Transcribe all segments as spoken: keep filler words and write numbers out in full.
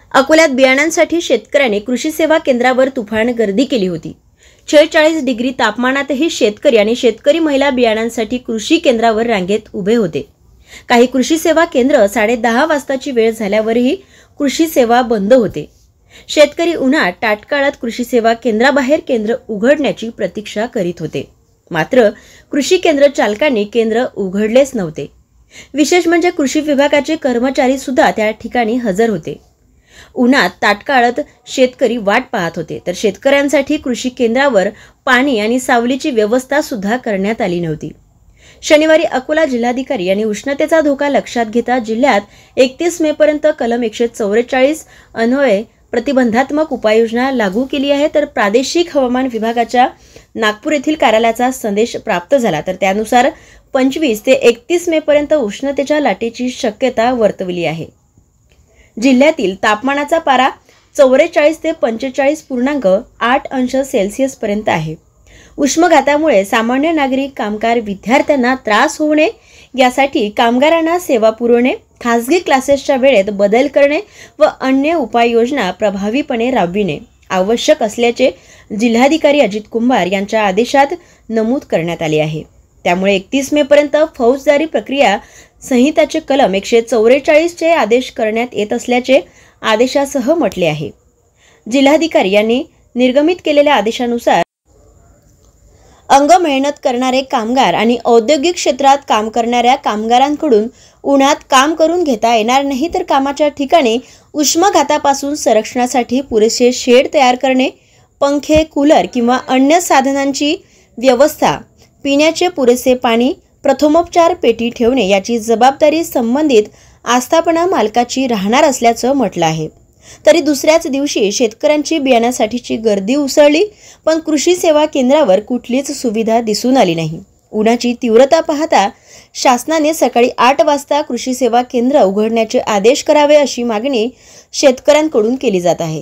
अकोल्यात बियाणांसाठी शेतकऱ्यांनी कृषी सेवा केंद्रावर तुफान गर्दी केली होती। शेहेचाळीस डिग्री तापमानातही शेतकरी आणि शेतकरी महिला बियाणांसाठी कृषी केंद्रावर रांगेत उभे होते। काही कृषी सेवा केंद्र साडे दहा वाजताची वेळ झाल्यावरही कृषी सेवा बंद होते। शेतकरी उन्हात टाटकाळत कृषी सेवा केंद्राबाहेर केंद्र उघडण्याची प्रतीक्षा करीत होते। मात्र कृषी केंद्र चालकांनी केंद्र उघडलेच नव्हते। विशेष म्हणजे कृषी विभागाचे कर्मचारी सुद्धा त्या ठिकाणी हजर होते। उन्हात ताटकाळत शेतकरी वाट पाहत होते, तर शेतकऱ्यांसाठी कृषी केंद्रावर पाणी आणि सावलीची व्यवस्था सुद्धा करण्यात आली नव्हती। शनिवारी अकोला जिल्हाधिकारी यांनी उष्णतेचा धोका लक्षात घेता जिल्ह्यात एकतीस मे पर्यंत कलम एकशे चौवेचाळीस अन्वये प्रतिबंधात्मक उपाययोजना लागू केली आहे। तर प्रादेशिक हवामान विभागाच्या नागपूर येथील कार्यालयाचा संदेश प्राप्त झाला, तर त्यानुसार पंचवीस ते एकतीस मे पर्यंत उष्णतेच्या लाटेची शक्यता वर्तवली आहे। जिल्ह्यातील तापमानाचा पारा चौवेचाळीस ते पंचेचाळीस पूर्णांक आठ अंश सेल्सिअस पर्यंत आहे। उष्माघातामुळे सामान्य नागरिक, कामगार, विद्यार्थ्यांना त्रास होऊ नये यासाठी कामगारांना सेवा पुरवणे, खासगी क्लासेसच्या वेळेत बदल करणे व अन्य उपाययोजना प्रभावीपणे राबविणे आवश्यक असल्याचे जिल्हाधिकारी अजित कुंभार यांच्या आदेशात नमूद करण्यात आले आहे। त्यामुळे एकतीस मे पर्यंत फौजदारी प्रक्रिया संहिताचे कलम एकशे चौवेचाळीस चे आदेश करण्यात येत असल्याचे आदेशासह म्हटले आहे। जिल्हाधिकारी यांनी निर्गमित केलेल्या आदेशानुसार अंग मेहनत करणारे कामगार आणि औद्योगिक क्षेत्रात काम करणाऱ्या कामगारांकडून उन्हात काम करून घेता येणार नाही, तर कामाच्या ठिकाणी उष्माघातापासून संरक्षणासाठी पुरेसे शेड तयार करणे, पंखे, कूलर किंवा अन्य साधनांची व्यवस्था, पिण्याचे पुरेसे पाणी, प्रथमोपचार पेटी ठेवणे याची जबाबदारी संबंधित आस्थापना मालकाची राहणार असल्याचं म्हटलं आहे। तरी दुसऱ्याच दिवशी शेतकऱ्यांची बियाण्यासाठीची गर्दी उसळली, पण कृषी सेवा केंद्रावर कुठलीच सुविधा दिसून आली नाही। उन्हाची तीव्रता पाहता शासनाने सकाळी आठ वाजता कृषी सेवा केंद्र उघडण्याचे आदेश करावे अशी मागणी शेतकऱ्यांकडून केली जात आहे।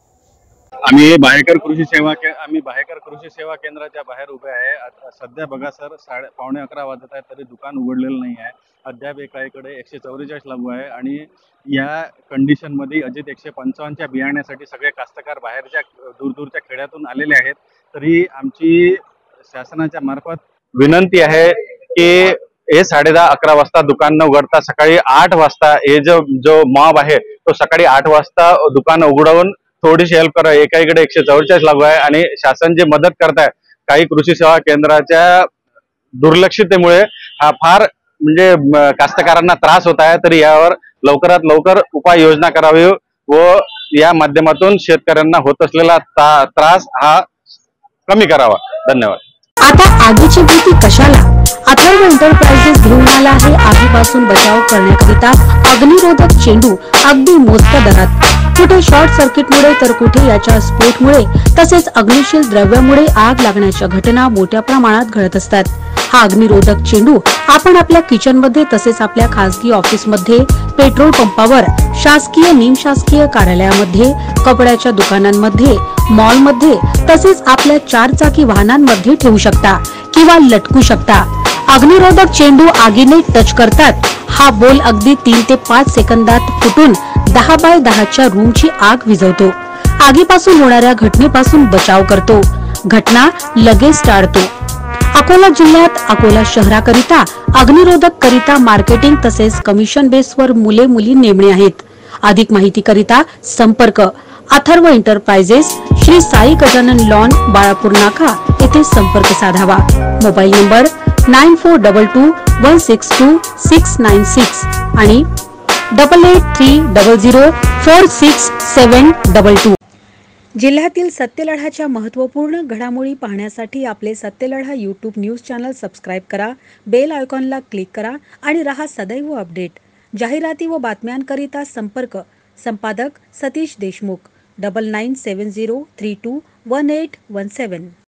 आम्ही बाहेकर कृषी सेवा के आम्ही बाहेकर कृषी सेवा केंद्राच्या बाहेर उभे आहे। आता सध्या बघा सर, साडे पावणे अकरा वाजत आहे तरी दुकान उघडलेलं नाही आहे। अद्याप एकाकडे एकशे चौवेचाळीस लागू आहे आणि या कंडिशन मध्ये अजित एकशे पंचावन्नच्या बियाण्यासाठी सगळे कास्तकार बाहेरच्या दूरदूरच्या खेड्यातून आलेले आहेत। तरी आमची शासनाच्या मार्फत विनंती आहे की हे साडे दहा अकरा वाजता दुकान न उघडता सकाळी आठ वाजता हे जो जो मॉब आहे तो सकाळी आठ वाजता दुकान उघडवून थोडीशी हेल्प करा। एकाकडे एकशे चौवेचाळीस लागू आहे आणि शासन जे मदत करत आहे काही कृषी सेवा केंद्राच्या दुर्लक्षितेमुळे हा फार म्हणजे कास्तकारांना त्रास होत आहे। तरी यावर लवकरात लवकर उपाययोजना करावी व या माध्यमातून शेतकऱ्यांना होत असलेला त्रास हा कमी करावा। धन्यवाद। आता आगीची भीती कशाला? अथर्व एंटरप्राइजेस घेऊन आला आहे आगीपासून बचाव करण्याकरिता अग्निरोधक चेंडू अगदी मोजक्या दरात। कुठे शॉर्ट सर्किटमुळे तर कुठे याच्या स्फोटमुळे तसेच अग्निशील द्रव्यामुळे आग लागण्याच्या घटना मोठ्या प्रमाणात घडत असतात। हा अग्निरोधक चेंडू आपण आपल्या किचन मध्ये तसेच आपल्या खासगी ऑफिस मध्ये, पेट्रोल पंपावर, शासकीय निमशासकीय कार्यालयामध्ये, कपड्याच्या दुकानांमध्ये, मॉल मध्ये तसेच आपल्या चार चाकी वाहनांमध्ये ठेवू शकता किंवा लटकू शकता। अग्निरोधक चेंडू आगीने टच करतात हा बोल अगदी तीन ते पाच सेकंदात फुटून दहा बाय दहाच्या रूमची आग विझवतो। आगीपासून होणाऱ्या घटनेपासून बचाव करतो, घटना लगेच टाळतो। अकोला जिल्ह्यात अकोला शहराकरिता अग्निरोधक करिता मार्केटिंग तसेच कमिशन बेसवर मुले मुली नेमणे आहेत। अधिक माहिती करिता संपर्क अथर्व एंटरप्राइजेस, श्री साई गजानन लॉन, बाळापूर नाका येथे संपर्क साधावा। Mobile number nine four double two one six two six nine six आणि double eight three double zero four six seven double two. जिल्ह्यातील सत्यलढाच्या महत्त्वपूर्ण घडामोडी पाहण्यासाठी आपले Satyaladha YouTube news channel subscribe करा, बेल आयकॉनला क्लिक करा आणि रहा सदैव अपडेट। जाहिराती व बातम्यांकरिता संपर्क संपादक Satish Deshmukh, double nine seven zero three two one eight one सेवन।